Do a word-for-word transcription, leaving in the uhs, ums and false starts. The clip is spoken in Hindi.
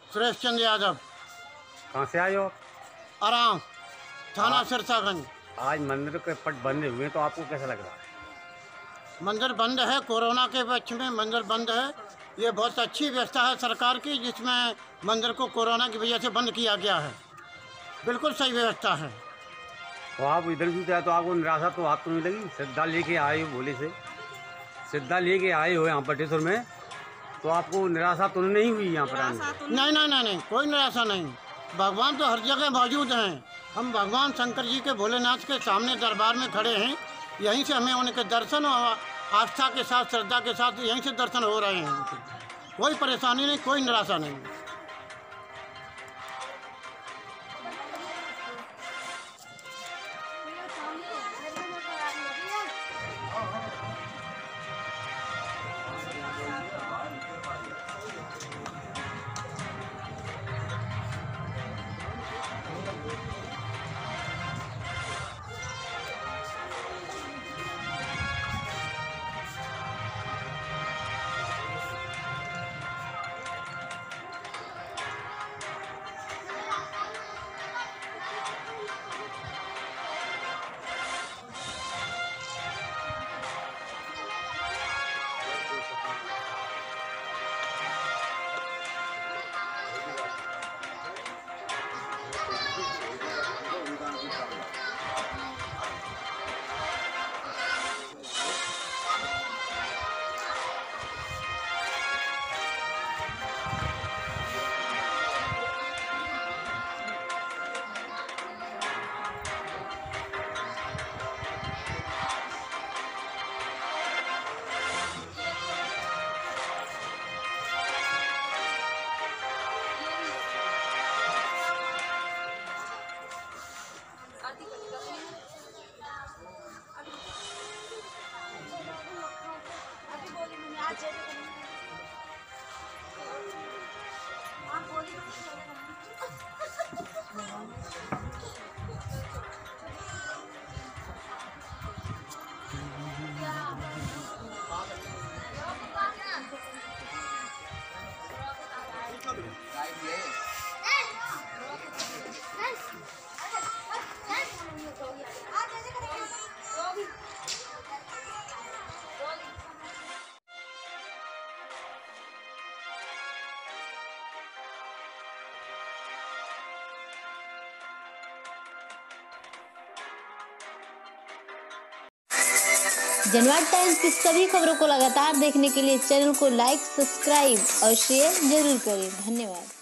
सुरेश चंद्र यादव। कहाँ से आए हो आप? आराम, थाना सिरसागंज। आज मंदिर के पट बंद हुए तो आपको कैसा लग रहा है? मंदिर बंद है, कोरोना के पक्ष में मंदिर बंद है। ये बहुत अच्छी व्यवस्था है सरकार की, जिसमें मंदिर को कोरोना की वजह से बंद किया गया है। बिल्कुल सही व्यवस्था है। तो आप इधर भी जाए तो आपको निराशा तो हाथ तो नहीं लगी? श्रद्धा लेके आए हो भोले से, श्रद्धा लेके आए हो यहाँ बटेश्वर में, तो आपको निराशा तो नहीं हुई यहाँ पर आने? नहीं नहीं नहीं नहीं, कोई निराशा नहीं। भगवान तो हर जगह मौजूद हैं। हम भगवान शंकर जी के भोलेनाथ के सामने दरबार में खड़े हैं। यहीं से हमें उनके दर्शन और आस्था के साथ, श्रद्धा के साथ यहीं से दर्शन हो रहे हैं। कोई परेशानी नहीं, कोई निराशा नहीं। जनवाद टाइम्स की सभी खबरों को लगातार देखने के लिए चैनल को लाइक, सब्सक्राइब और शेयर जरूर करें। धन्यवाद।